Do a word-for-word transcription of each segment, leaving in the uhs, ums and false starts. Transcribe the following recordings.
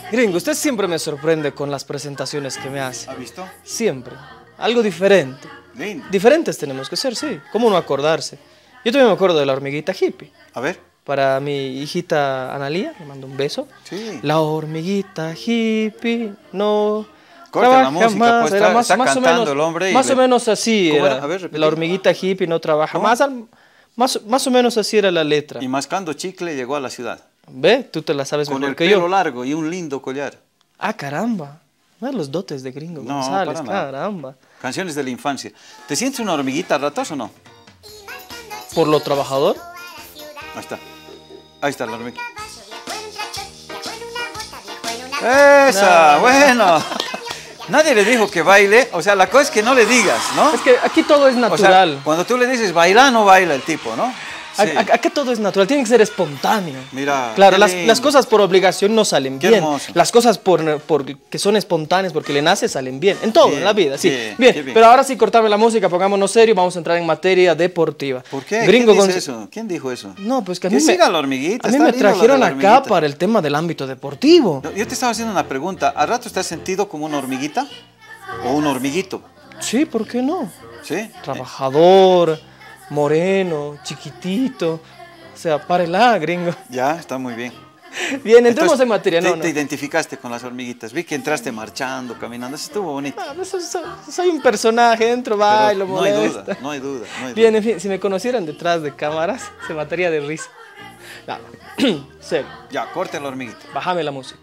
Gringo, usted siempre me sorprende con las presentaciones que me hace. ¿Ha visto? Siempre. Algo diferente. Lindo. Diferentes tenemos que ser, sí. ¿Cómo no acordarse? Yo también me acuerdo de la hormiguita hippie. A ver. Para mi hijita Analía, le mando un beso. Sí. La hormiguita hippie no Corta trabaja la música, más. pues, Era está- más, está más o cantando menos, el hombre y más le- o menos así ¿Cómo era. era? A ver, repite. La hormiguita hippie no trabaja ¿Cómo? más. al- más. Más o menos así era la letra. Y mascando chicle llegó a la ciudad. ¿Ve? Tú te la sabes Con mejor el que pelo yo. largo y un lindo collar. Ah, caramba. No los dotes de Gringo No, González, para nada. caramba. Canciones de la infancia. ¿Te sientes una hormiguita a ratos o no? Por lo trabajador. Ahí está. Ahí está la hormiguita. ¡Esa! No. Bueno. Nadie le dijo que baile. O sea, la cosa es que no le digas, ¿no? Es que aquí todo es O sea, natural. cuando tú le dices baila, no baila el tipo, ¿no? A- Sí. a- Acá todo es natural, tiene que ser espontáneo. Mira, Claro, qué las, lindo. las cosas por obligación no salen Qué bien. hermoso. Las cosas por, por que son espontáneas porque le nace salen bien. En todo, Bien, en la vida, sí. bien, Bien, qué bien. pero ahora sí cortame la música, pongámonos serio, vamos a entrar en materia deportiva. ¿Por qué? Gringo ¿Quién dice Gonz- eso? ¿Quién dijo eso? No, pues que a Que mí me, siga la hormiguita, a mí está me lindo la de trajeron la acá hormiguita. para el tema del ámbito deportivo. No, yo te estaba haciendo una pregunta. ¿Al rato estás sentido como una hormiguita? ¿O un hormiguito? Sí, ¿por qué no? ¿Sí? Trabajador, moreno, chiquitito. O sea, párela, gringo. Ya, está muy bien. Bien, entremos Entonces, en materia. te, No, no. te identificaste con las hormiguitas. Vi que entraste marchando, caminando. Eso estuvo bonito. Ah, pues, soy, soy un personaje, entro, Pero bailo, no hay molesto. duda, no hay duda. No hay Bien, duda. en fin, si me conocieran detrás de cámaras, se mataría de risa. No, serio, Ya, corte la hormiguita. bájame la música.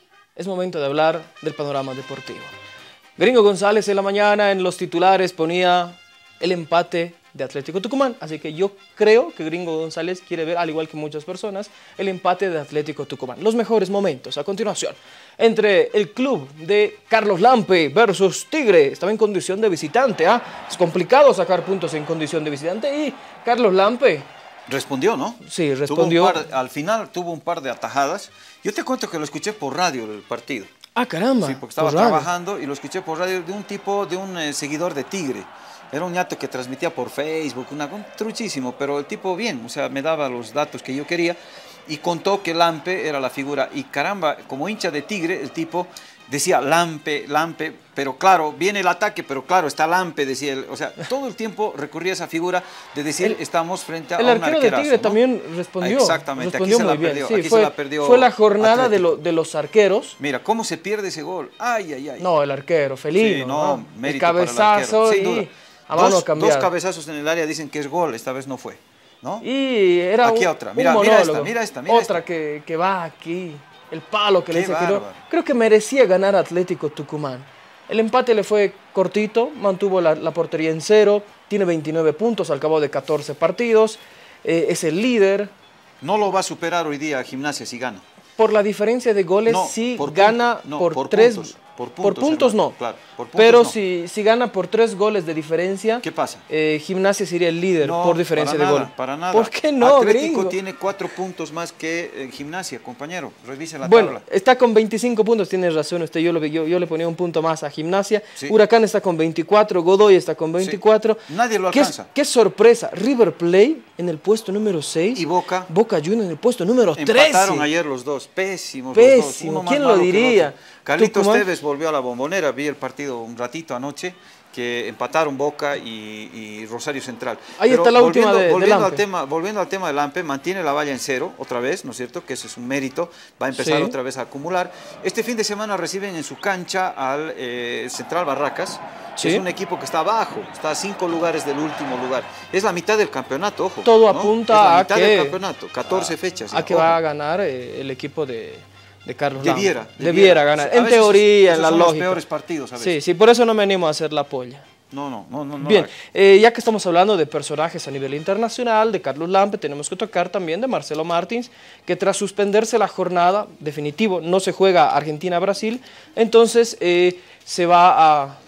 Es momento de hablar del panorama deportivo. Gringo González en la mañana en los titulares ponía el empate de Atlético Tucumán, así que yo creo que Gringo González quiere ver, al igual que muchas personas, el empate de Atlético Tucumán. Los mejores momentos a continuación entre el club de Carlos Lampe versus Tigre. Estaba en condición de visitante, ¿ah? Es complicado sacar puntos en condición de visitante y Carlos Lampe, Respondió, ¿no? sí, Tuvo respondió. un par- al final tuvo un par de atajadas. Yo te cuento que lo escuché por radio el partido. Ah, caramba. Sí, porque estaba por radio. trabajando y lo escuché por radio de un tipo, de un eh, seguidor de Tigre. Era un ñato que transmitía por Facebook, una, un truchísimo, pero el tipo bien, o sea, me daba los datos que yo quería y contó que Lampe era la figura. Y caramba, como hincha de Tigre, el tipo decía Lampe, Lampe, pero claro, viene el ataque, pero claro, está Lampe, decía él. O sea, todo el tiempo recurría a esa figura de decir, El- estamos frente a El un arquero de arquerazo, Tigre ¿no? también respondió. Exactamente, aquí respondió se la muy bien. perdió, Sí, aquí se fue, la perdió fue la jornada de, Atlético. lo- de los arqueros. Mira, ¿cómo se pierde ese gol? Ay, ay, ay. No, el arquero, Felino. Sí, no, ¿no? El mérito para el cabezazo arquero, sin y duda. a mano Dos, cambiada. dos cabezazos en el área dicen que es gol, esta vez no fue, ¿no? Y era Aquí un, otra, un mira, mira esta, monólogo. mira esta, mira Otra esta. Que, que va aquí. El palo que le Qué dice que no. bárbaro. Creo que merecía ganar Atlético Tucumán. El empate le fue cortito, mantuvo la, la portería en cero, tiene veintinueve puntos al cabo de catorce partidos, eh, es el líder. No lo va a superar hoy día Gimnasia si gana. Por la diferencia de goles, No, sí por gana punto- no, por, por tres. puntos, por por puntos, puntos hermano, no. claro, por puntos Pero no. si, si gana por tres goles de diferencia, ¿Qué pasa? eh, Gimnasia sería el líder No, por diferencia para de nada, gol. para nada. ¿Por qué no, Atlético gringo? tiene cuatro puntos más que eh, Gimnasia, compañero. Revise la Bueno, tabla. está con veinticinco puntos, tienes razón usted, yo, lo, yo, yo le ponía un punto más a Gimnasia. Sí. Huracán está con veinticuatro, Godoy está con veinticuatro. Nadie lo ¿Qué, alcanza. qué sorpresa, River Plate en el puesto número seis Y Boca. Boca Juniors en el puesto número trece. Empataron ayer los dos, pésimos los dos. Pésimo, uno más ¿quién lo malo que el diría? otro. Carlitos Tucumán. Tevez volvió a la Bombonera, vi el partido un ratito anoche, que empataron Boca y, y Rosario Central. Ahí Pero está la última volviendo, de- de volviendo al Lampe. tema, volviendo al tema de Lampe, mantiene la valla en cero otra vez, ¿no es cierto? Que ese es un mérito, va a empezar Sí. otra vez a acumular. Este fin de semana reciben en su cancha al eh, Central Barracas, que Sí. es un equipo que está abajo, está a cinco lugares del último lugar. Es la mitad del campeonato, ojo. Todo ¿no? apunta es la a mitad que- del campeonato, catorce fechas. A ya, que ojo. va a ganar eh, el equipo de, de Carlos Lampe. Debiera, Debiera ganar, A en veces teoría, esos en la son los lógica. peores partidos a veces. Sí, sí, por eso no me animo a hacer la polla. No, no, no, no. no Bien, la- eh, ya que estamos hablando de personajes a nivel internacional, de Carlos Lampe, tenemos que tocar también de Marcelo Martins, que tras suspenderse la jornada, definitivo, no se juega Argentina-Brasil, entonces eh, se va a...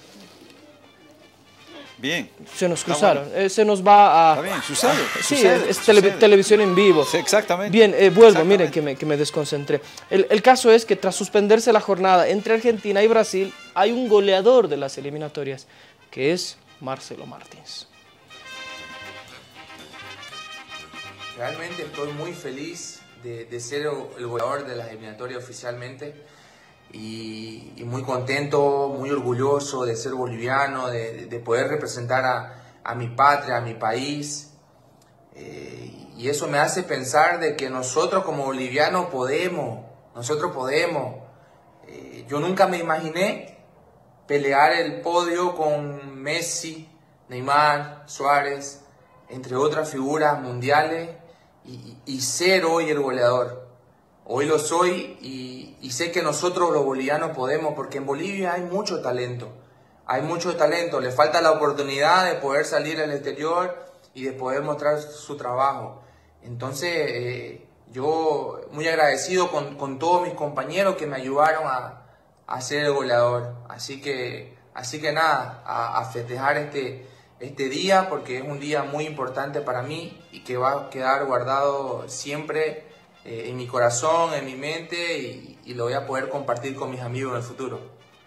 Bien. Se nos Está cruzaron, bueno. eh, se nos va a... Está bien, sucede, a- sí, sucede, es tele- sucede. televisión en vivo. Sí, exactamente. Bien, eh, vuelvo, Exactamente. miren que me, que me desconcentré. El, el caso es que tras suspenderse la jornada entre Argentina y Brasil, hay un goleador de las eliminatorias, que es Marcelo Martins. Realmente estoy muy feliz de, de ser el goleador de las eliminatorias oficialmente. y, y muy contento, muy orgulloso de ser boliviano, de, de poder representar a, a mi patria, a mi país. Eh, y eso me hace pensar de que nosotros como bolivianos podemos, nosotros podemos. Eh, yo nunca me imaginé pelear el podio con Messi, Neymar, Suárez, entre otras figuras mundiales, y, y ser hoy el goleador. Hoy lo soy y, y sé que nosotros los bolivianos podemos, porque en Bolivia hay mucho talento, hay mucho talento, le falta la oportunidad de poder salir al exterior y de poder mostrar su trabajo. Entonces, eh, yo muy agradecido con, con todos mis compañeros que me ayudaron a, a ser el goleador. Así que, así que nada, a, a festejar este, este día, porque es un día muy importante para mí y que va a quedar guardado siempre eh, en mi corazón, en mi mente, y, y lo voy a poder compartir con mis amigos en el futuro.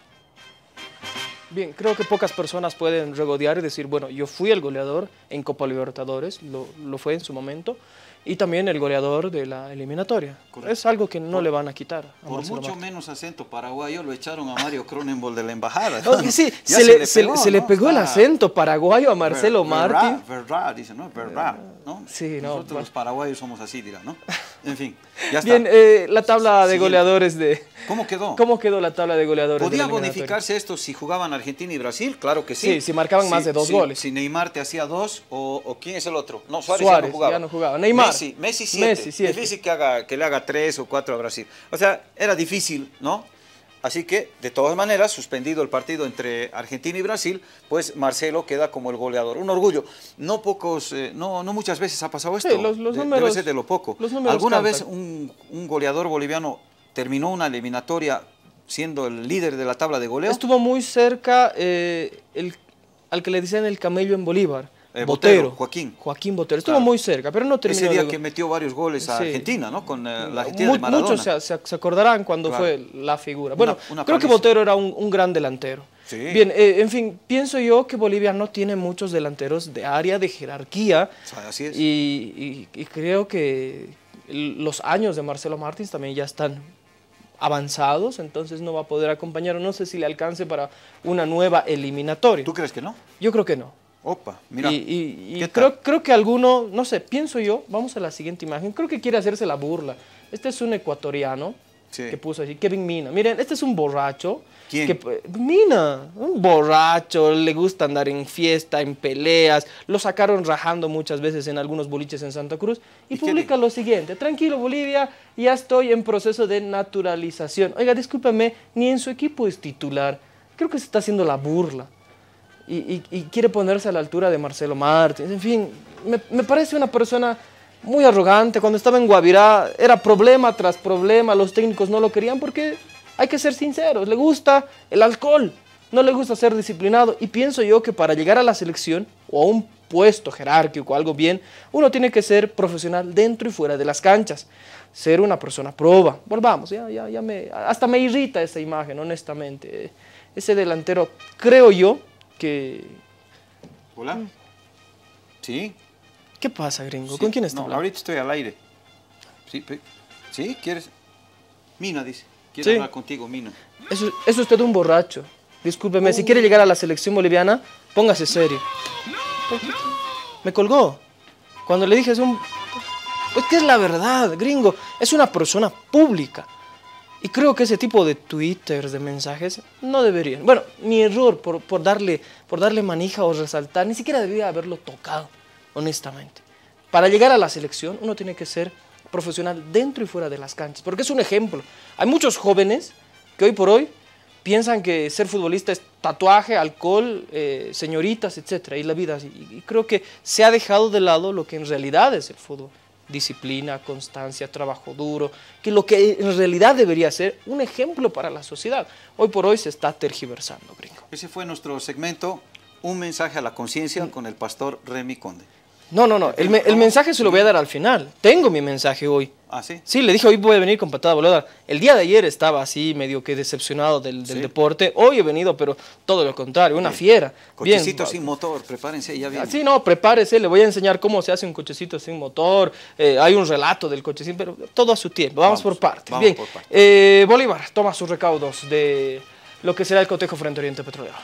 Bien, creo que pocas personas pueden regodear y decir, bueno, yo fui el goleador en Copa Libertadores, lo, lo fue en su momento, y también el goleador de la eliminatoria. Correcto. Es algo que no por, le van a quitar. A por Marcelo mucho Martín. Menos acento paraguayo lo echaron a Mario Cronenbol de la embajada. No, sí, se, se, le, le se, pegó, se ¿no? le pegó el acento paraguayo a Marcelo ver, Martín. Verdad, verdad, dice, ¿no? Verdad, ¿no? Sí, no, Nosotros bueno. los paraguayos somos así, dirá, ¿no? En fin, ya está. Bien, eh, la tabla de Siguiente. goleadores de... ¿Cómo quedó? ¿Cómo quedó la tabla de goleadores? ¿Podía bonificarse esto si jugaban Argentina y Brasil? Claro que sí. Sí, si marcaban si, más de dos si, goles. Si Neymar te hacía dos, o, o ¿quién es el otro? No, Suárez, Suárez ya no jugaba. ya no jugaba. Neymar. Messi, Messi siete. Messi, siete. Difícil que, haga, que le haga tres o cuatro a Brasil. O sea, era difícil, ¿no? Así que, de todas maneras, suspendido el partido entre Argentina y Brasil, pues Marcelo queda como el goleador. Un orgullo. No pocos, eh, no, no muchas veces ha pasado esto. Sí, los, los de, números, debe ser de lo poco. Los números ¿Alguna cantan. vez un, un goleador boliviano terminó una eliminatoria siendo el líder de la tabla de goleo? Estuvo muy cerca eh, el, al que le decían el camello en Bolívar. Eh, Botero, Botero, Joaquín. Joaquín Botero. Estuvo Claro. muy cerca, pero no terminó. Ese día de... que metió varios goles a Sí. Argentina, ¿no? Con eh, la Argentina Mu de Maradona. Muchos se, se, se acordarán cuando Claro. fue la figura. Bueno, Una- una creo que paliza. Botero era un, un gran delantero. Sí. Bien, eh, en fin, pienso yo que Bolivia no tiene muchos delanteros de área, de jerarquía. O sea, así es. Y, y- y creo que el- los años de Marcelo Martins también ya están avanzados, entonces no va a poder acompañar. No sé si le alcance para una nueva eliminatoria. ¿Tú crees que no? Yo creo que no. Opa, mira. Y, y- y ¿Qué creo, tal? creo que alguno, no sé, pienso yo, vamos a la siguiente imagen, creo que quiere hacerse la burla. Este es un ecuatoriano Sí. que puso así, Kevin Mina. Miren, este es un borracho. ¿Quién? Que, eh, Mina, un borracho, le gusta andar en fiesta, en peleas. Lo sacaron rajando muchas veces en algunos boliches en Santa Cruz. Y, ¿Y qué publica lo siguiente: tranquilo Bolivia, ya estoy en proceso de naturalización. Oiga, discúlpeme, ni en su equipo es titular. Creo que se está haciendo la burla. Y, y- y quiere ponerse a la altura de Marcelo Martins. En fin, me, me parece una persona muy arrogante. Cuando estaba en Guavirá era problema tras problema, los técnicos no lo querían porque, hay que ser sinceros, le gusta el alcohol, no le gusta ser disciplinado. Y pienso yo que para llegar a la selección o a un puesto jerárquico, algo bien, uno tiene que ser profesional dentro y fuera de las canchas, ser una persona proba. Volvamos, ya, ya, ya me, hasta me irrita esa imagen, honestamente. Ese delantero, creo yo, que... Hola. Sí. ¿Qué pasa, gringo? Sí. ¿Con quién está No, hablando? ahorita estoy al aire. Sí, pe- ¿Sí? ¿Quieres? Mina dice. Quiere Sí. hablar contigo, Mina. Eso, es usted un borracho. Discúlpeme, Uh. si quiere llegar a la selección boliviana, póngase serio. Me colgó. Cuando le dije es un... Es que es la verdad, gringo. Es una persona pública. Y creo que ese tipo de twitters, de mensajes, no deberían. Bueno, mi error por, por, darle, por darle manija o resaltar, ni siquiera debería haberlo tocado, honestamente. Para llegar a la selección, uno tiene que ser profesional dentro y fuera de las canchas, porque es un ejemplo. Hay muchos jóvenes que hoy por hoy piensan que ser futbolista es tatuaje, alcohol, eh, señoritas, etcétera, y la vida así. Y creo que se ha dejado de lado lo que en realidad es el fútbol. Disciplina, constancia, trabajo duro, que lo que en realidad debería ser un ejemplo para la sociedad. Hoy por hoy se está tergiversando, gringo. Ese fue nuestro segmento, Un mensaje a la conciencia con el pastor Remy Conde. No, no, no. El, me- el mensaje se lo voy a dar al final. Tengo mi mensaje hoy. Ah, ¿sí? Sí, le dije, hoy voy a venir con patada voladora. El día de ayer estaba así, medio que decepcionado del, del Sí. deporte. Hoy he venido, pero todo lo contrario, una Bien. fiera. Cochecito Bien. sin motor, prepárense, ya viene. Así no, prepárese, le voy a enseñar cómo se hace un cochecito sin motor. Eh, hay un relato del cochecito, pero todo a su tiempo. Vamos, Vamos, por partes. vamos Bien. por partes. Eh, Bolívar toma sus recaudos de lo que será el cotejo frente a Oriente Petrolero.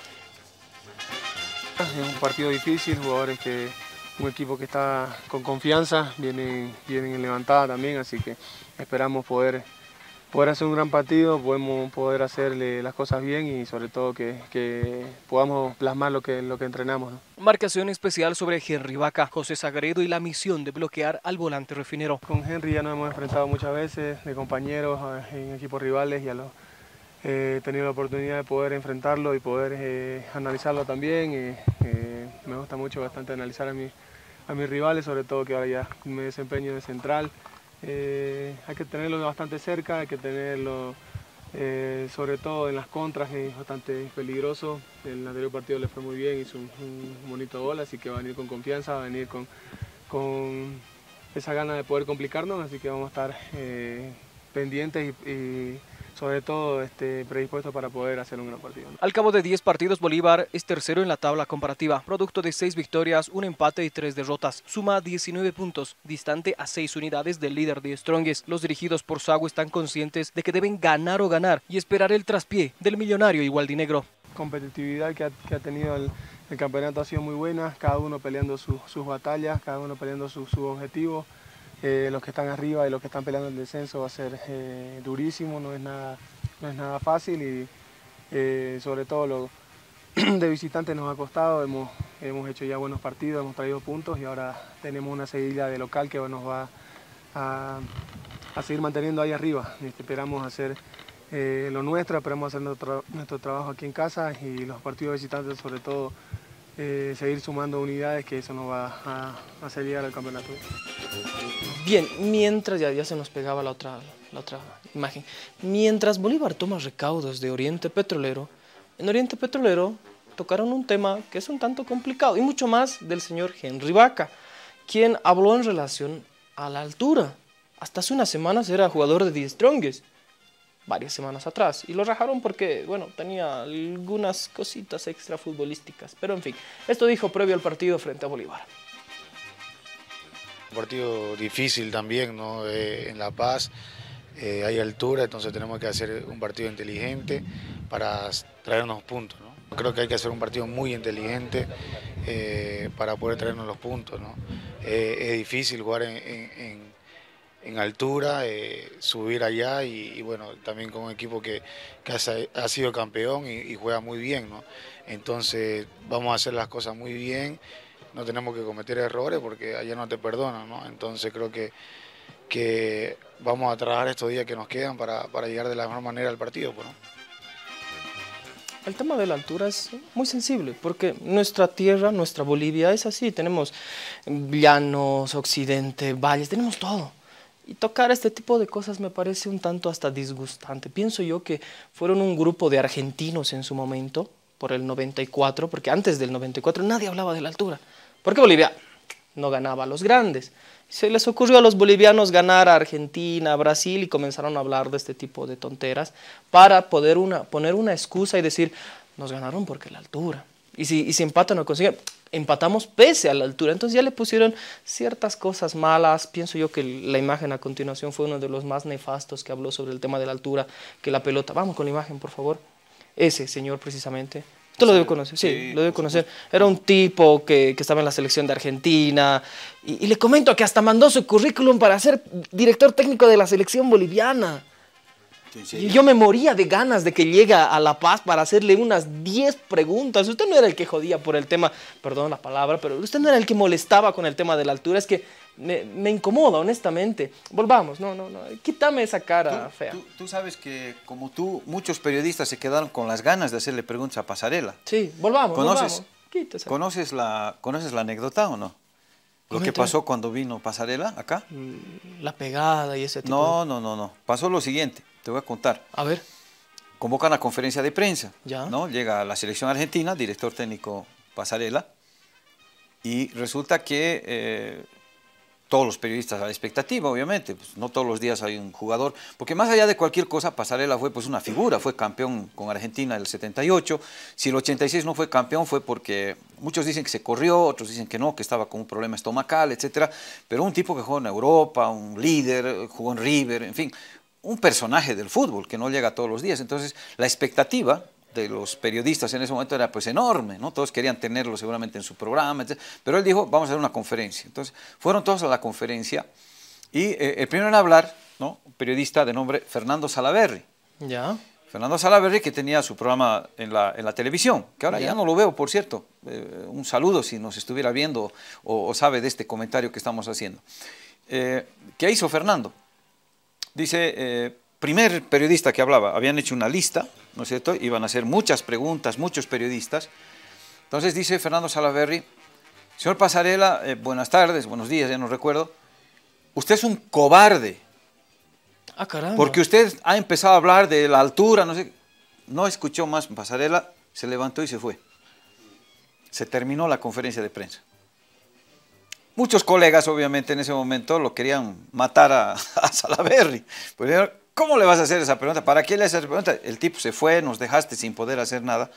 Es un partido difícil, jugadores que un equipo que está con confianza, vienen, vienen en levantada también, así que esperamos poder, poder hacer un gran partido, podemos poder hacerle las cosas bien y sobre todo que, que podamos plasmar lo que, lo que entrenamos, ¿no? Marcación especial sobre Henry Vaca, José Sagredo y la misión de bloquear al volante refinero. Con Henry ya nos hemos enfrentado muchas veces, de compañeros en equipos rivales, y a los Eh, he tenido la oportunidad de poder enfrentarlo y poder eh, analizarlo también. Eh, eh, me gusta mucho bastante analizar a, mi, a mis rivales, sobre todo que ahora ya me desempeño de central. Eh, hay que tenerlo bastante cerca, hay que tenerlo eh, sobre todo en las contras, que es bastante peligroso. El anterior partido le fue muy bien, hizo un, un bonito gol, así que va a venir con confianza, va a venir con, con esa gana de poder complicarnos, así que vamos a estar eh, pendientes y, y sobre todo este, predispuesto para poder hacer un gran partido, ¿no? Al cabo de diez partidos, Bolívar es tercero en la tabla comparativa, producto de seis victorias, un empate y tres derrotas. Suma diecinueve puntos, distante a seis unidades del líder de Strongest. Los dirigidos por Sago están conscientes de que deben ganar o ganar y esperar el traspié del millonario igualdinegro. Competitividad que ha, que ha tenido el, el campeonato ha sido muy buena, cada uno peleando su, sus batallas, cada uno peleando sus su objetivos. Eh, los que están arriba y los que están peleando el descenso va a ser eh, durísimo, no es nada, no es nada fácil y eh, sobre todo lo de visitante nos ha costado, hemos, hemos hecho ya buenos partidos, hemos traído puntos y ahora tenemos una seguida de local que nos va a, a seguir manteniendo ahí arriba. Esperamos hacer eh, lo nuestro, esperamos hacer nuestro, nuestro trabajo aquí en casa y los partidos visitantes sobre todo eh, seguir sumando unidades, que eso nos va a, a hacer llegar al campeonato. Bien, mientras, ya, ya se nos pegaba la otra, la otra imagen, mientras Bolívar toma recaudos de Oriente Petrolero, en Oriente Petrolero tocaron un tema que es un tanto complicado y mucho más del señor Henry Vaca, quien habló en relación a la altura. Hasta hace unas semanas era jugador de The Strongest, varias semanas atrás, y lo rajaron porque, bueno, tenía algunas cositas extra futbolísticas, pero en fin, esto dijo previo al partido frente a Bolívar. Un partido difícil también, ¿no? Eh, en La Paz eh, hay altura, entonces tenemos que hacer un partido inteligente para traernos puntos, ¿no? Creo que hay que hacer un partido muy inteligente eh, para poder traernos los puntos, ¿no? Eh, es difícil jugar en, en, en, en altura, eh, subir allá y, y bueno, también con un equipo que, que ha, ha sido campeón y, y juega muy bien, ¿no? Entonces vamos a hacer las cosas muy bien. No tenemos que cometer errores porque allá no te perdonan, ¿no? Entonces creo que, que vamos a trabajar estos días que nos quedan para, para llegar de la mejor manera al partido, pues, ¿no? El tema de la altura es muy sensible porque nuestra tierra, nuestra Bolivia es así. Tenemos llanos, occidente, valles, tenemos todo. Y tocar este tipo de cosas me parece un tanto hasta disgustante. Pienso yo que fueron un grupo de argentinos en su momento, por el noventa y cuatro, porque antes del noventa y cuatro nadie hablaba de la altura. Porque Bolivia no ganaba a los grandes. Se les ocurrió a los bolivianos ganar a Argentina, a Brasil, y comenzaron a hablar de este tipo de tonteras para poder una, poner una excusa y decir, nos ganaron porque la altura. Y si, y si empatan o consiguen, empatamos pese a la altura. Entonces ya le pusieron ciertas cosas malas. Pienso yo que la imagen a continuación fue uno de los más nefastos que habló sobre el tema de la altura, que la pelota. Vamos con la imagen, por favor. Ese señor precisamente. Usted lo debe conocer, sí, sí, lo debe conocer. Era un tipo que, que estaba en la selección de Argentina y, y le comento que hasta mandó su currículum para ser director técnico de la selección boliviana. Y yo me moría de ganas de que llegue a La Paz para hacerle unas diez preguntas. Usted no era el que jodía por el tema, perdón la palabra, pero usted no era el que molestaba con el tema de la altura. Es que me, me incomoda, honestamente. Volvamos, no, no, no, quítame esa cara tú, fea. Tú, tú sabes que, como tú, muchos periodistas se quedaron con las ganas de hacerle preguntas a Pasarela. Sí, volvamos, ¿Conoces, volvamos. ¿conoces, la, ¿Conoces la anécdota o no? Lo Comenta. que pasó cuando vino Pasarela acá. La pegada y ese tipo. No, de... no, no, no. Pasó lo siguiente, te voy a contar. A ver. Convocan a conferencia de prensa, ya. ¿no? Llega a la selección argentina, director técnico Pasarela, Y resulta que eh, todos los periodistas a la expectativa, obviamente, pues no todos los días hay un jugador, porque más allá de cualquier cosa, Passarella fue pues una figura, fue campeón con Argentina en el setenta y ocho, si el ochenta y seis no fue campeón fue porque muchos dicen que se corrió, otros dicen que no, que estaba con un problema estomacal, etcétera, pero un tipo que jugó en Europa, un líder, jugó en River, en fin, un personaje del fútbol que no llega todos los días, entonces la expectativa de los periodistas en ese momento era pues enorme, ¿no? Todos querían tenerlo seguramente en su programa, etcétera. Pero él dijo, vamos a hacer una conferencia. Entonces, fueron todos a la conferencia y eh, el primero en hablar, ¿no? Un periodista de nombre Fernando Salaverry. Ya. Fernando Salaverry, que tenía su programa en la, en la televisión, que ahora ya, ya no lo veo, por cierto. Eh, un saludo si nos estuviera viendo o, o sabe de este comentario que estamos haciendo. Eh, ¿Qué hizo Fernando? Dice, eh, primer periodista que hablaba, habían hecho una lista, ¿no es cierto? Iban a hacer muchas preguntas, muchos periodistas. Entonces dice Fernando Salaverry, señor Passarella, eh, buenas tardes, buenos días, ya no recuerdo, usted es un cobarde. Ah, caramba. Porque usted ha empezado a hablar de la altura, no sé, no escuchó más Passarella, se levantó y se fue. Se terminó la conferencia de prensa. Muchos colegas, obviamente, en ese momento lo querían matar a, a Salaverry. Pues, ¿cómo le vas a hacer esa pregunta? ¿Para qué le haces esa pregunta? El tipo se fue, nos dejaste sin poder hacer nada.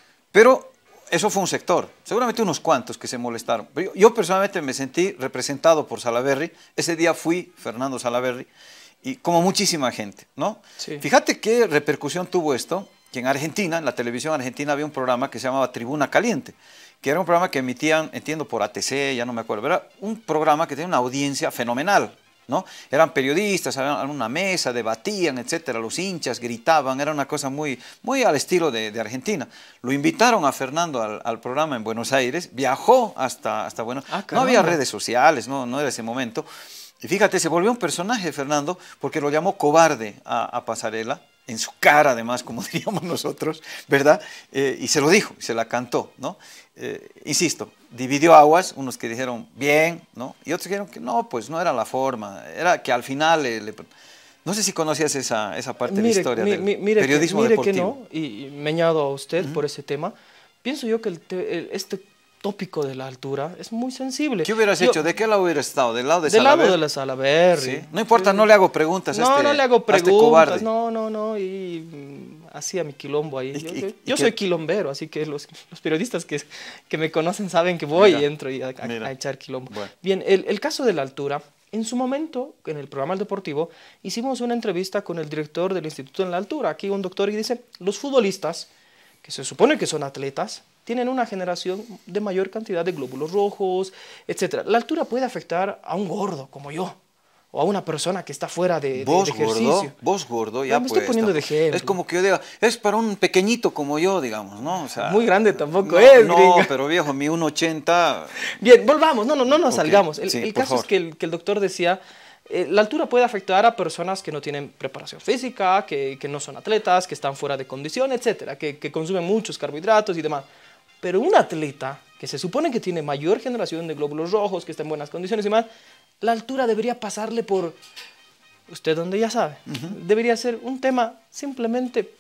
Pero eso fue un sector, seguramente unos cuantos que se molestaron. Pero yo, yo personalmente me sentí representado por Salaverry. Ese día fui Fernando Salaverry, y como muchísima gente, ¿no? Sí. Fíjate qué repercusión tuvo esto, que en Argentina, en la televisión argentina, había un programa que se llamaba Tribuna Caliente, que era un programa que emitían, entiendo, por A T C, ya no me acuerdo, pero era un programa que tenía una audiencia fenomenal, ¿no? Eran periodistas, había una mesa, debatían, etcétera, los hinchas gritaban, era una cosa muy, muy al estilo de, de Argentina. Lo invitaron a Fernando al, al programa en Buenos Aires, viajó hasta, hasta Buenos Aires, ah, no había redes sociales, no, no era ese momento, y fíjate, se volvió un personaje Fernando, porque lo llamó cobarde a, a Passarella, en su cara además, como diríamos nosotros, ¿verdad? Eh, y se lo dijo, se la cantó, ¿no? Eh, insisto, dividió aguas, unos que dijeron bien, ¿no? Y otros que dijeron que no, pues no era la forma, era que al final, le, le, no sé si conocías esa, esa parte mire, de la historia mi, del mi, mire periodismo que, mire deportivo. que no, y, y me añado a usted Uh-huh. por ese tema, pienso yo que el te, el, este tópico de la altura es muy sensible. ¿Qué hubieras yo, hecho? ¿De qué lado hubieras estado? ¿Del lado de Del Salaverry? lado de la Salaverry. ¿Sí? No importa, sí. no le hago preguntas a no, este no le hago a este preguntas, cobarde. no, no, no, y mm, hacía mi quilombo ahí. ¿Y, Yo, y, yo, y yo qué? soy quilombero, así que los, los periodistas que, que me conocen saben que voy Mira, y entro y a, a, mira. a echar quilombo. Bueno. Bien, el, el caso de la altura, en su momento, en el programa El Deportivo, hicimos una entrevista con el director del Instituto en la Altura, aquí un doctor, y dice, los futbolistas, que se supone que son atletas, tienen una generación de mayor cantidad de glóbulos rojos, etcétera. La altura puede afectar a un gordo como yo, o a una persona que está fuera de, de, vos de ejercicio. Gordo, vos gordo, ya me pues. estoy poniendo de ejemplo. Es como que yo diga, es para un pequeñito como yo, digamos, ¿no? O sea, muy grande tampoco no, es, no, gringa. pero viejo, mi uno ochenta. Bien, volvamos, no, no, no nos Okay, salgamos. El, sí, el por caso favor. es que el, que el doctor decía, eh, la altura puede afectar a personas que no tienen preparación física, que, que no son atletas, que están fuera de condición, etcétera, que, que consumen muchos carbohidratos y demás. Pero un atleta que se supone que tiene mayor generación de glóbulos rojos, que está en buenas condiciones y más, la altura debería pasarle por, usted donde ya sabe, uh-huh. debería ser un tema simplemente,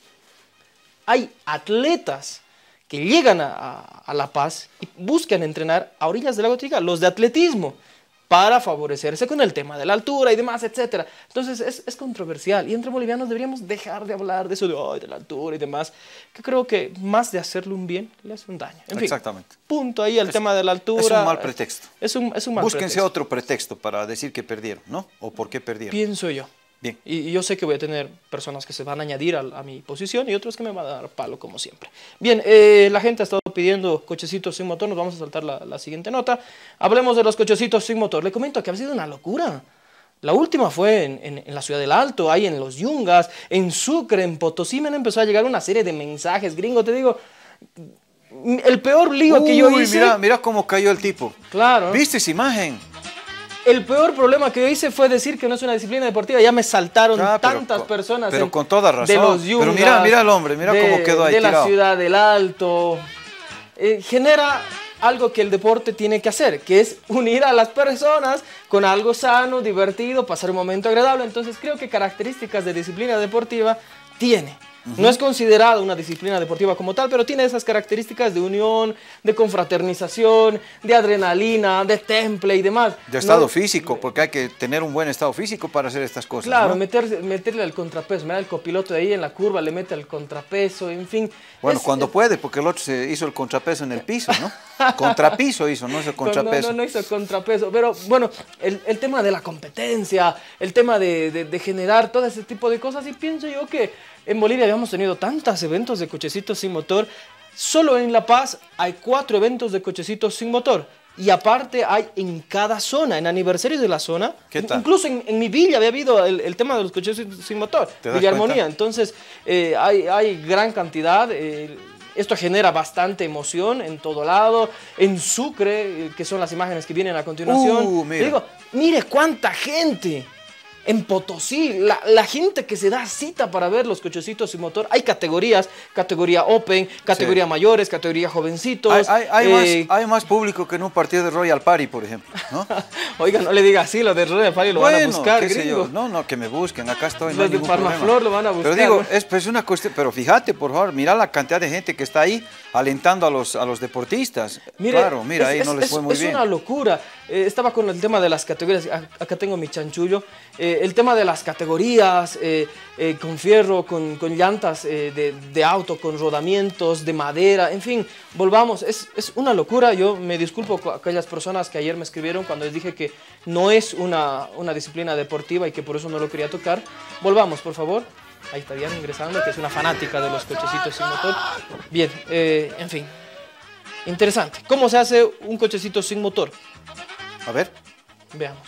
hay atletas que llegan a, a, a La Paz y buscan entrenar a orillas del lago Titicaca, los de atletismo, para favorecerse con el tema de la altura y demás, etcétera. Entonces es, es controversial y entre bolivianos deberíamos dejar de hablar de eso de, oh, de la altura y demás, que creo que más de hacerle un bien le hace un daño. En Exactamente. Fin, punto ahí el es, tema de la altura. Es un mal pretexto. Es un, es un mal Búsquense pretexto. otro pretexto para decir que perdieron, ¿no? O por qué perdieron. Pienso yo. Bien. Y, y yo sé que voy a tener personas que se van a añadir a, a mi posición y otros que me van a dar palo, como siempre. Bien, eh, la gente ha estado pidiendo cochecitos sin motor. Nos vamos a saltar la, la siguiente nota. Hablemos de los cochecitos sin motor. Le comento que ha sido una locura. La última fue en, en, en la Ciudad del Alto, ahí en Los Yungas, en Sucre, en Potosí. Me empezó a llegar una serie de mensajes, gringo, te digo. El peor lío Uy, que yo hice... Mira, mira cómo cayó el tipo. Claro. ¿Viste esa imagen? El peor problema que yo hice fue decir que no es una disciplina deportiva. Ya me saltaron ah, pero tantas con, personas pero en, con toda razón. de Los Yungas, pero mira, mira al hombre, mira de, cómo quedó ahí de tirado. la Ciudad del Alto. Eh, genera algo que el deporte tiene que hacer, que es unir a las personas con algo sano, divertido, pasar un momento agradable. Entonces creo que características de disciplina deportiva tiene. Uh-huh. No es considerada una disciplina deportiva como tal, pero tiene esas características de unión, de confraternización, de adrenalina, de temple y demás. De estado no, físico, porque hay que tener un buen estado físico para hacer estas cosas. Claro, ¿no? meter, meterle al contrapeso. Mira, el copiloto de ahí en la curva le mete al contrapeso, en fin. Bueno, es, cuando es... puede, porque el otro se hizo el contrapeso en el piso, ¿no? Contrapiso hizo, no hizo contrapeso. No, no, no hizo contrapeso. Pero bueno, el, el tema de la competencia, el tema de, de, de generar todo ese tipo de cosas, y pienso yo que en Bolivia habíamos tenido tantos eventos de cochecitos sin motor. Solo en La Paz hay cuatro eventos de cochecitos sin motor. Y aparte hay en cada zona, en aniversarios de la zona. ¿Qué tal? Incluso en, en mi villa había habido el, el tema de los cochecitos sin motor. Villa Armonía. Entonces eh, hay, hay gran cantidad. Eh, Esto genera bastante emoción en todo lado. En Sucre, que son las imágenes que vienen a continuación. Uh, mira. Digo, mire cuánta gente. En Potosí, la, la gente que se da cita para ver los cochecitos sin motor. Hay categorías, categoría Open, categoría sí. mayores, categoría jovencitos. Hay, hay, hay, eh, más, hay más público que en un partido de Royal Party, por ejemplo, ¿no? Oiga, no le diga así, lo de Royal Party lo bueno, van a buscar, gringo. No, no, que me busquen, acá estoy. Los no de Farmaflor lo van a buscar. Pero digo, ¿no? es pues una cuestión, pero fíjate, por favor, mira la cantidad de gente que está ahí alentando a los, a los deportistas. Mire, claro, mira, es, ahí es, no les fue es, muy es bien. Es una locura. Eh, estaba con el tema de las categorías, acá tengo mi chanchullo. Eh, el tema de las categorías, eh, eh, con fierro, con, con llantas eh, de, de auto, con rodamientos, de madera, en fin, volvamos, es, es una locura. Yo me disculpo con aquellas personas que ayer me escribieron cuando les dije que no es una, una disciplina deportiva y que por eso no lo quería tocar. Volvamos, por favor. Ahí está Diana ingresando, que es una fanática de los cochecitos sin motor. Bien, eh, en fin, interesante. ¿Cómo se hace un cochecito sin motor? A ver. Veamos.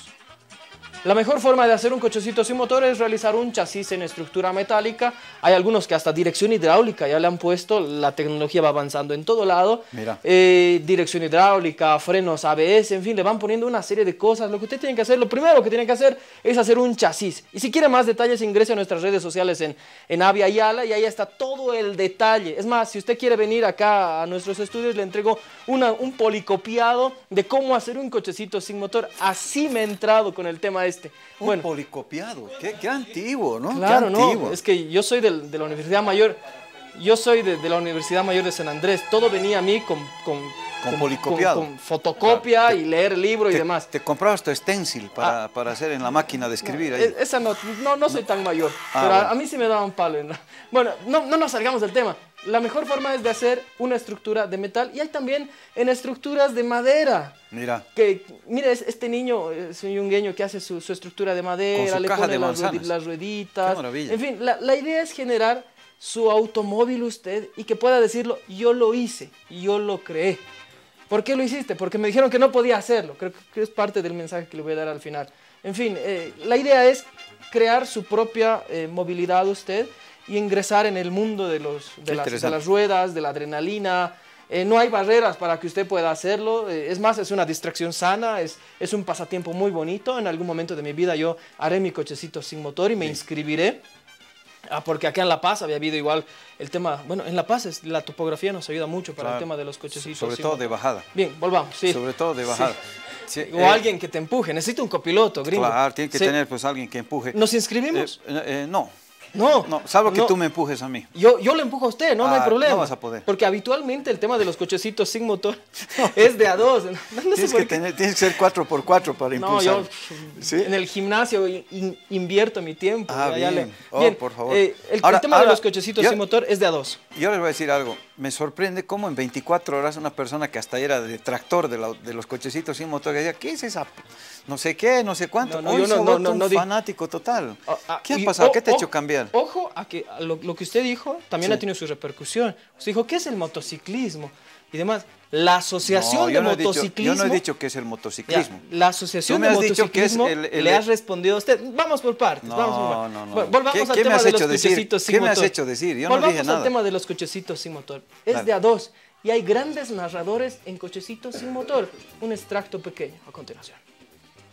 La mejor forma de hacer un cochecito sin motor es realizar un chasis en estructura metálica. Hay algunos que hasta dirección hidráulica ya le han puesto, la tecnología va avanzando en todo lado. Mira. Eh, dirección hidráulica, frenos A B S, en fin, le van poniendo una serie de cosas. Lo que usted tiene que hacer, lo primero que tiene que hacer es hacer un chasis. Y si quiere más detalles, ingrese a nuestras redes sociales en, en Avia Yala y ahí está todo el detalle. Es más, si usted quiere venir acá a nuestros estudios, le entrego una, un policopiado de cómo hacer un cochecito sin motor. Así me he entrado con el tema este. Un bueno, policopiado, qué, qué antiguo, ¿no? Claro, qué antiguo. No, es que yo soy del, de la Universidad Mayor, yo soy de, de la Universidad Mayor de San Andrés, todo venía a mí con, con, con, con policopiado, con, con fotocopia claro. y leer el libro te, y demás. Te comprabas tu stencil para, ah, para hacer en la máquina de escribir no, ahí. Esa no, no, no soy no. tan mayor, ah, pero bueno. a, a mí sí me daban palo. ¿no? Bueno, no, no nos salgamos del tema. La mejor forma es de hacer una estructura de metal y hay también en estructuras de madera. Mira. Que, mire, este niño es un yungueño que hace su, su estructura de madera, Con su le caja pone de las, manzanas. las rueditas. Qué maravilla. En fin, la, la idea es generar su automóvil usted y que pueda decirlo, yo lo hice, yo lo creé. ¿Por qué lo hiciste? Porque me dijeron que no podía hacerlo. Creo que es parte del mensaje que le voy a dar al final. En fin, eh, la idea es crear su propia eh, movilidad usted y ingresar en el mundo de, los, de, las, de las ruedas, de la adrenalina. Eh, no hay barreras para que usted pueda hacerlo. Eh, es más, es una distracción sana, es, es un pasatiempo muy bonito. En algún momento de mi vida yo haré mi cochecito sin motor y me sí. inscribiré. Ah, porque acá en La Paz había habido igual el tema, bueno, en La Paz es, la topografía nos ayuda mucho para claro. el tema de los cochecitos. Sobre todo de bajada. Bien, volvamos, sí. Sobre todo de bajada. Sí. Sí, o eh, alguien que te empuje, necesito un copiloto, gringo. Claro, tiene que sí. tener pues alguien que empuje. ¿Nos inscribimos? Eh, eh, no. No, no, salvo que no. tú me empujes a mí. Yo, yo le empujo a usted, no, ah, no hay problema. No vas a poder. Porque habitualmente el tema de los cochecitos sin motor es de a dos. No, no tienes, sé que tener, tienes que ser cuatro por cuatro para no, impulsar. No, yo ¿sí? en el gimnasio in, invierto mi tiempo. Ah, ya, bien. Ya le, oh, bien. por favor. Eh, el, ahora, el tema ahora, de los cochecitos yo, sin motor es de a dos. Yo les voy a decir algo. Me sorprende cómo en veinticuatro horas una persona que hasta era detractor de, la, de los cochecitos sin motor, que decía, ¿qué es esa? No sé qué, no sé cuánto. No, no, Hoy yo se no, ha no, vuelto no, un no, fanático total. Ah, ah, ¿Qué ha y, pasado? Oh, ¿Qué te ha oh, hecho cambiar? Ojo a que a lo, lo que usted dijo también sí. ha tenido su repercusión. Usted dijo, ¿qué es el motociclismo? Y demás. La asociación no, yo de no motociclismo... Dicho, yo no he dicho que es el motociclismo. Ya, la asociación de motociclismo el, el, le ha respondido a usted. Vamos por partes. No, vamos por partes. no, no. Bueno, volvamos ¿Qué, al ¿qué tema de los cochecitos sin ¿Qué motor. me has hecho decir? Yo volvamos no dije nada. al tema de los cochecitos sin motor. Es Dale. de a dos. Y hay grandes narradores en cochecitos sin motor. Un extracto pequeño a continuación.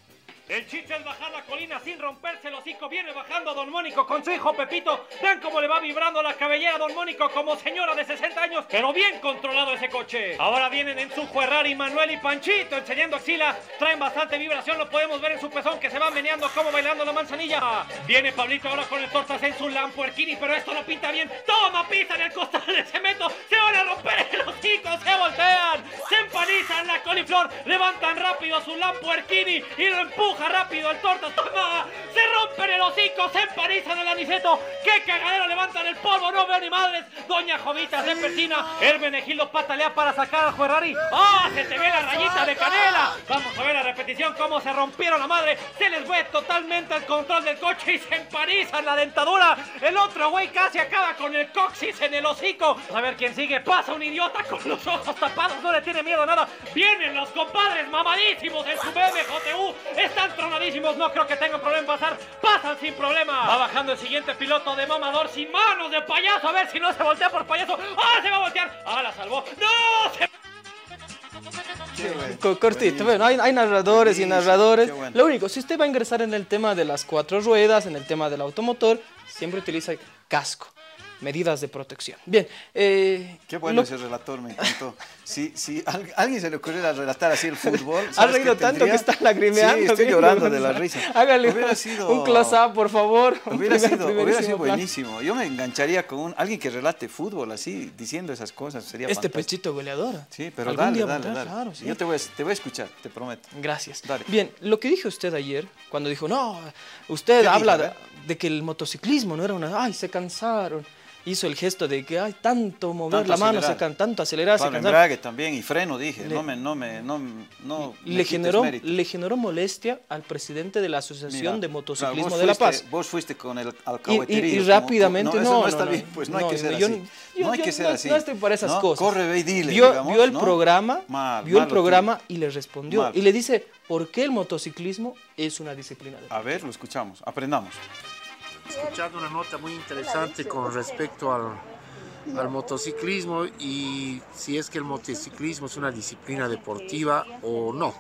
El chiste es bajar la colina sin romperse el hocico. Viene bajando Don Mónico con su hijo Pepito. Vean cómo le va vibrando la cabellera a Don Mónico como señora de sesenta años. Pero bien controlado ese coche. Ahora vienen en su Ferrari Manuel y Panchito enseñando axila. Traen bastante vibración, lo podemos ver en su pezón que se va meneando como bailando la manzanilla. Viene Pablito ahora con el tortas en su Lamborghini, pero esto no pinta bien. Toma, pisa en el costal de cemento. Se van a romper el hocico, se voltean. Se empanizan la coliflor. Levantan rápido su Lamborghini y lo empujan rápido el tortas, toma, se rompen el hocico, se empanizan el aniceto, qué cagadero, levantan el polvo, no veo ni madres, doña Jovita se persina, Hermenegildo patalea para sacar al Ferrari, ah, se te ve la rayita de canela, vamos a ver la repetición, cómo se rompieron la madre, se les fue totalmente el control del coche y se empanizan la dentadura, el otro güey casi acaba con el coxis en el hocico, a ver quién sigue, pasa un idiota con los ojos tapados, no le tiene miedo a nada, vienen los compadres mamadísimos en su B M J U, están tronadísimos, no creo que tengan problema en pasar, pasan sin problema. Va bajando el siguiente piloto de mamador sin manos de payaso, a ver si no se voltea por payaso. ¡Ah, se va a voltear! ¡Ah, la salvó! ¡No! Se... Bueno. Cortito, bueno, hay, hay narradores y narradores. Bueno. Lo único, si usted va a ingresar en el tema de las cuatro ruedas, en el tema del automotor, siempre utiliza casco. Medidas de protección. Bien. Eh, Qué bueno lo... ese relator, me encantó. Si, si a alguien se le ocurriera relatar así el fútbol... Ha reído tanto que está lagrimeando. Sí, estoy llorando de la risa. Hágale sido... un close-up, por favor. Hubiera sido, hubiera sido buenísimo. Yo me engancharía con un, alguien que relate fútbol así, diciendo esas cosas. Sería este fantástico. Pechito goleador. Sí, pero dale, día dale, vendrá, dale. Claro, sí. Yo te voy, a, te voy a escuchar, te prometo. Gracias. Dale. Bien, lo que dijo usted ayer, cuando dijo, no, usted habla de, de que el motociclismo no era una... Ay, se cansaron. Hizo el gesto de que hay tanto mover tanto la mano, se can, tanto acelerar, Pablo, se cansar. Embrague también, y freno, dije, le, no me, no me, no, no le, me generó, le generó molestia al presidente de la Asociación Mira, de Motociclismo claro, de La fuiste, Paz. Vos fuiste con el alcahueterío. Y, y, y rápidamente, como, no, no, no, eso no está no, bien, pues no, no hay que ser yo, así. Yo, no hay yo, que ser no, así. No estoy para esas ¿no? cosas. Corre, ve y dile, vio, digamos, vio el ¿no? programa, mal, vio mal el programa tú. y le respondió. Mal. Y le dice, ¿por qué el motociclismo es una disciplina de A ver, lo escuchamos, aprendamos. Escuchando una nota muy interesante con respecto al... al motociclismo y si es que el motociclismo es una disciplina deportiva o no.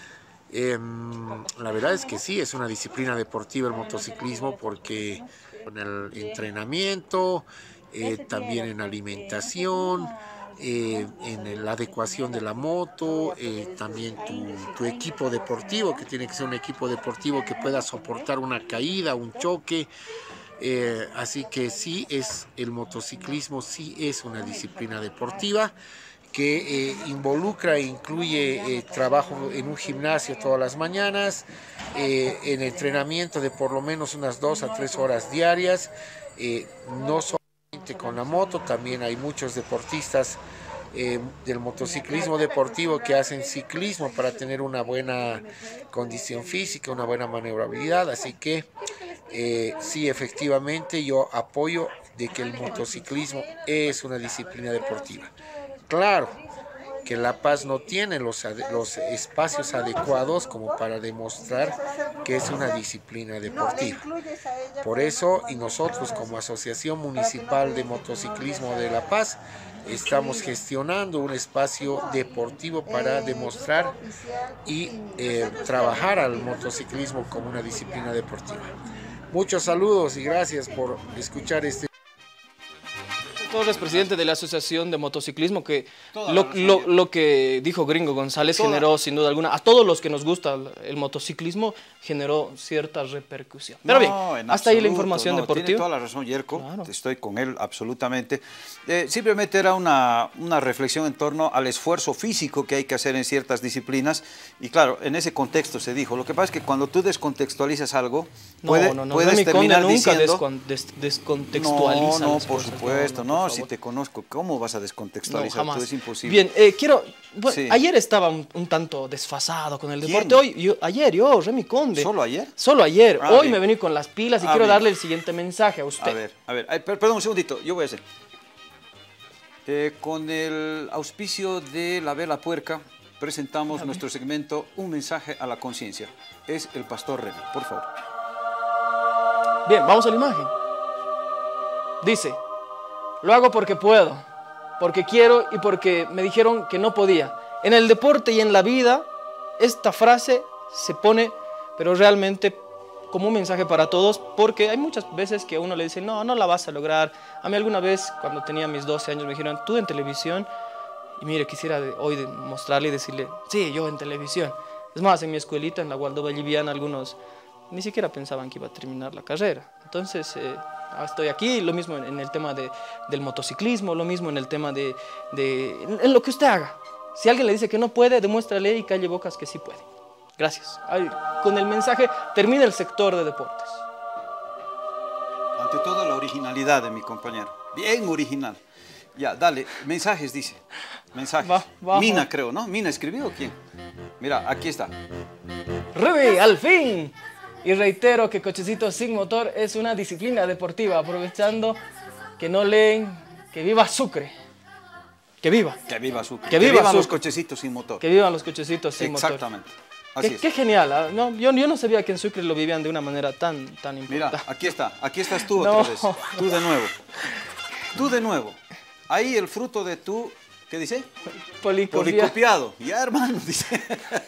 Eh, la verdad es que sí, es una disciplina deportiva el motociclismo porque en el entrenamiento, eh, también en alimentación, eh, en la adecuación de la moto, eh, también tu, tu equipo deportivo, que tiene que ser un equipo deportivo que pueda soportar una caída, un choque. Eh, así que sí, es el motociclismo sí es una disciplina deportiva que eh, involucra e incluye eh, trabajo en un gimnasio todas las mañanas, eh, en entrenamiento de por lo menos unas dos a tres horas diarias, eh, no solamente con la moto, también hay muchos deportistas Eh, del motociclismo deportivo que hacen ciclismo para tener una buena condición física, una buena maniobrabilidad, así que eh, sí, efectivamente yo apoyo de que el motociclismo es una disciplina deportiva. Claro que La Paz no tiene los, los espacios adecuados como para demostrar que es una disciplina deportiva. Por eso, y nosotros como Asociación Municipal de Motociclismo de La Paz, estamos gestionando un espacio deportivo para demostrar y eh, trabajar al motociclismo como una disciplina deportiva. Muchos saludos y gracias por escuchar este. Torres, presidente de la Asociación de Motociclismo, que lo, lo, lo que dijo Gringo González Toda. generó sin duda alguna, a todos los que nos gusta el, el motociclismo, generó cierta repercusión. Pero no, bien, hasta absoluto, ahí la información no, deportiva. Tiene toda la razón, Yerko, claro. Estoy con él absolutamente. Eh, simplemente era una, una reflexión en torno al esfuerzo físico que hay que hacer en ciertas disciplinas, y claro, en ese contexto se dijo. Lo que pasa es que cuando tú descontextualizas algo, no, puede, no, no, puedes no, terminar nunca diciendo... Descon, des, descontextualiza No, no, por supuesto, no, no, si te conozco, ¿cómo vas a descontextualizar? No, Tú es imposible. Bien, eh, quiero... Bueno, sí. Ayer estaba un, un tanto desfasado con el ¿Quién? deporte. Hoy, yo, ayer, yo, Remy Conde. ¿Solo ayer? Solo ayer. Ah, Hoy bien. me vení con las pilas y ah, quiero bien. darle el siguiente mensaje a usted. A ver, a ver, Ay, per, perdón un segundito, yo voy a hacer. Eh, con el auspicio de La Vela Puerca, presentamos nuestro segmento Un mensaje a la conciencia. Es el pastor Remy, por favor. Bien, vamos a la imagen. Dice, lo hago porque puedo, porque quiero y porque me dijeron que no podía. En el deporte y en la vida, esta frase se pone pero realmente como un mensaje para todos, porque hay muchas veces que a uno le dice, no, no la vas a lograr. A mí alguna vez, cuando tenía mis doce años, me dijeron, tú en televisión, y mire, quisiera de, hoy de mostrarle y decirle, sí, yo en televisión. Es más, en mi escuelita, en la Waldo Valliviana, algunos ni siquiera pensaban que iba a terminar la carrera. Entonces, eh, estoy aquí, lo mismo en, en el tema de, del motociclismo, lo mismo en el tema de, de en, en lo que usted haga. Si alguien le dice que no puede, demuéstrale y calle bocas que sí puede. Gracias. Ay, con el mensaje termina el sector de deportes. Ante todo la originalidad de mi compañero. Bien original. Ya, dale, mensajes dice. Mensajes. Va, va, Mina va. creo, ¿no? ¿Mina escribió o quién? Mira, aquí está. Ruby, al fin. Y reitero que cochecito sin motor es una disciplina deportiva, aprovechando que no leen, que viva Sucre. Que viva. Que viva Sucre. Que viva vivan los Sucre. cochecitos sin motor. Que vivan los cochecitos sin motor. Exactamente. Así Qué, es. qué genial. ¿Ah? No, yo, yo no sabía que en Sucre lo vivían de una manera tan, tan Mira, importante. aquí está. Aquí estás tú No. otra vez. Tú de nuevo. Tú de nuevo. Ahí el fruto de tu, ¿qué dice? Policopia. Policopiado. Ya, hermano, dice.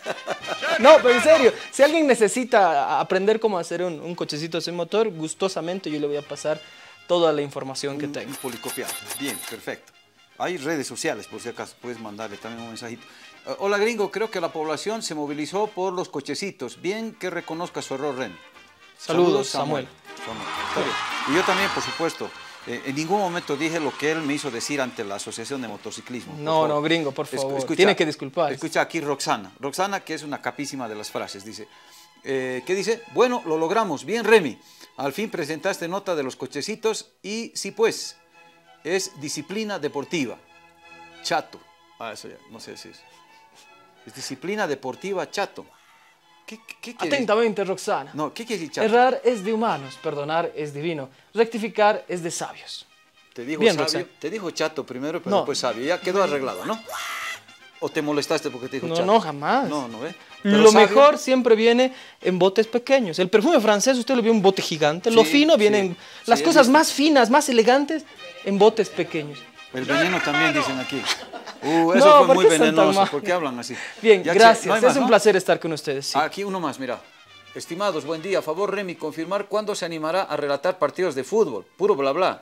No, pero en serio, si alguien necesita aprender cómo hacer un, un cochecito sin motor, gustosamente yo le voy a pasar toda la información que Un, tengo. un policopiado. Bien, perfecto. Hay redes sociales, por si acaso, puedes mandarle también un mensajito. Uh, hola, gringo, creo que la población se movilizó por los cochecitos. Bien que reconozca su error, Ren. Saludos, Samuel. Samuel. Está bien. Y yo también, por supuesto, eh, en ningún momento dije lo que él me hizo decir ante la Asociación de Motociclismo. Por No, favor. no, gringo, por Escu- favor. escucha- Tiene que disculpar. Escucha aquí Roxana. Roxana, que es una capísima de las frases, dice. Eh, ¿Qué dice? Bueno, lo logramos. Bien, Remy. Al fin presentaste nota de los cochecitos y sí, pues, es disciplina deportiva. Chato. Ah, eso ya, no sé si es. Es disciplina deportiva chato. ¿Qué, qué, qué quiere? Atentamente, Roxana. No, ¿qué quiere decir chato? Errar es de humanos, perdonar es divino, rectificar es de sabios. Te dijo Bien, sabio, Roxana. te dijo chato primero, pero No. después sabio. Ya quedó arreglado, ¿no? ¿O te molestaste porque te dijo No, chato? no, jamás. No, no, ¿eh? Pero Lo sabio- mejor siempre viene en botes pequeños. El perfume francés, usted lo vio en un bote gigante. Lo Sí, fino viene sí, en... sí, Las he cosas visto. más finas, más elegantes, en botes pequeños. El veneno también dicen aquí. Uh, eso No, fue ¿por muy qué son tan venenoso. malos? ¿Por qué hablan así? Bien, Ya, che, gracias. no hay es más, un ¿no? placer estar con ustedes. sí. Aquí uno más, mira. Estimados, buen día. A favor, Remy, confirmar cuándo se animará a relatar partidos de fútbol. Puro bla bla.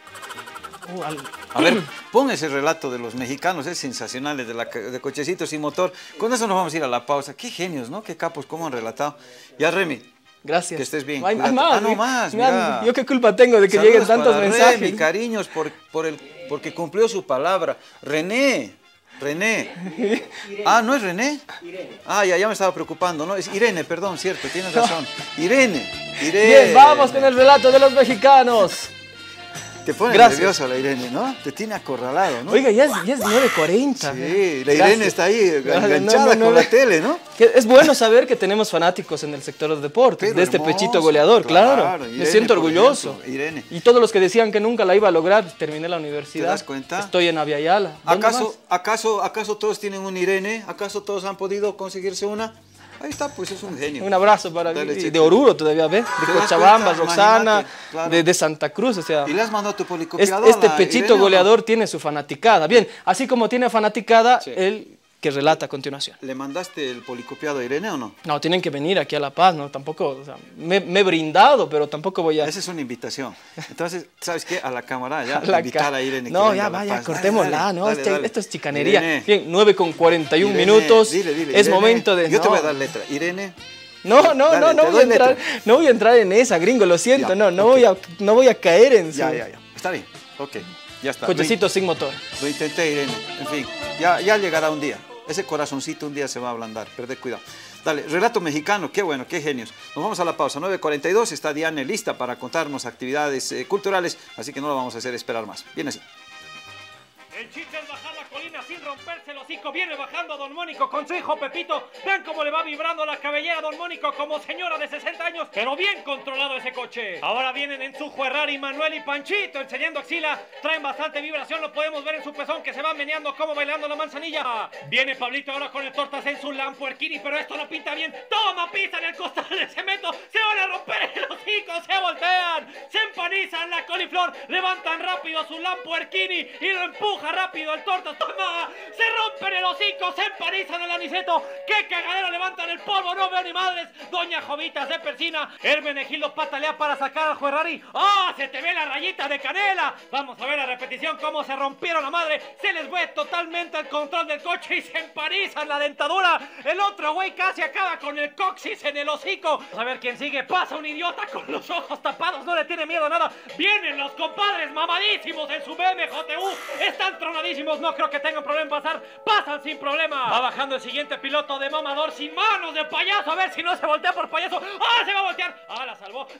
Uh, al- A ver, pon ese relato de los mexicanos, es sensacional, de, la, de cochecitos sin motor. Con eso nos vamos a ir a la pausa. Qué genios, ¿no? Qué capos, cómo han relatado. Ya, Remy. Gracias. Que estés bien. Hay, hay cuídate. más. Ah, no mi- más, mi- mira. Yo qué culpa tengo de que Saludos lleguen tantos para mensajes. Remy, cariños, por, por el, porque cumplió su palabra. René, René. Ah, ¿no es René? Ah, ya, ya me estaba preocupando, ¿no? Es Irene, perdón, cierto, tienes razón. Irene, Irene. Bien, vamos con el relato de los mexicanos. Te pone Gracias. nervioso la Irene, ¿no? Te tiene acorralado, ¿no? Oiga, ya es, ya es nueve cuarenta. Sí, la Irene Gracias. está ahí Gracias, enganchada no, no, con no. la tele, ¿no? Que es bueno saber que tenemos fanáticos en el sector de deportes, Pero de este hermoso, pechito goleador, claro. claro, Me Irene, siento por orgulloso. ejemplo, Irene. Y todos los que decían que nunca la iba a lograr, terminé la universidad. ¿Te das cuenta? Estoy en Aviala. ¿Dónde ¿Acaso, más? acaso, ¿Acaso todos tienen un Irene? ¿Acaso todos han podido conseguirse una? Ahí está, pues es un genio. Un abrazo para Dale, mí. chico. De Oruro todavía, ¿ves? ¿Te De das Cochabamba, cuenta? Roxana, Imagínate, claro. de, de Santa Cruz, o sea. ¿Y le has mandado tu es- policopiador? este a la pechito Irene, o no? goleador tiene su fanaticada. Bien, así como tiene fanaticada, Sí. el que relata a continuación. ¿Le mandaste el policopiado a Irene o no? No, tienen que venir aquí a La Paz, ¿no? Tampoco, o sea, me, me he brindado, pero tampoco voy a... Esa es una invitación. Entonces, ¿sabes qué? A la cámara ya, a la invitar ca- a Irene. que No, venga ya a La vaya, Paz. cortémosla, Dale, ¿no? dale, Este- dale. esto es chicanería. Irene, Bien, nueve con cuarenta y un Irene, minutos. dile, dile, es Irene. momento de... Yo te no. voy a dar letra. Irene. No, no, Dale, no, no te voy a doy entrar, letra. no voy a entrar en esa, gringo, lo siento, Ya, no, no ok. voy a, no voy a caer en su Ya, ya, ya. Está bien. Ok. Ya está. cochecito sin motor. Lo intenté, Irene. En fin, ya, ya llegará un día. Ese corazoncito un día se va a ablandar. Perdé cuidado. Dale, relato mexicano. Qué bueno, qué genios. Nos vamos a la pausa. nueve cuarenta y dos. Está Diane lista para contarnos actividades eh, culturales. Así que no la vamos a hacer esperar más. Viene así. El chiste es bajar la colina sin romperse el hocico. Viene bajando Don Mónico con su hijo Pepito. Vean cómo le va vibrando la cabellera Don Mónico como señora de sesenta años. Pero bien controlado ese coche. Ahora vienen en su Ferrari Manuel y Panchito enseñando axila. Traen bastante vibración. Lo podemos ver en su pezón que se van meneando como bailando la manzanilla. Viene Pablito ahora con el tortas en su Lamborghini. Pero esto no pinta bien. Toma pista en el costal de cemento. Se van a romper el hocico. Se voltean. Se empanizan la coliflor. Levantan rápido su Lamborghini y lo empuja rápido el tortas. ¡Toma! Se rompen el hocico, se empanizan el aniceto. ¡Qué cagadero! Levantan el polvo, no veo ni madres. Doña Jovita se persina. Hermenegildo patalea para sacar al Ferrari. ¡Ah! Se te ve la rayita de canela. Vamos a ver la repetición cómo se rompieron la madre. Se les fue totalmente el control del coche y se empanizan la dentadura. El otro güey casi acaba con el coxis en el hocico. Vamos a ver quién sigue. Pasa un idiota con los ojos tapados. No le tiene miedo a nada. Vienen los compadres mamadísimos en su B M J U. Están tronadísimos. No creo que tengan problema en pasar. Pasan sin problema. Va bajando el siguiente piloto de mamador sin manos de payaso. A ver si no se voltea por payaso. ¡Ah! Se va a voltear. ¡Ah! La salvó.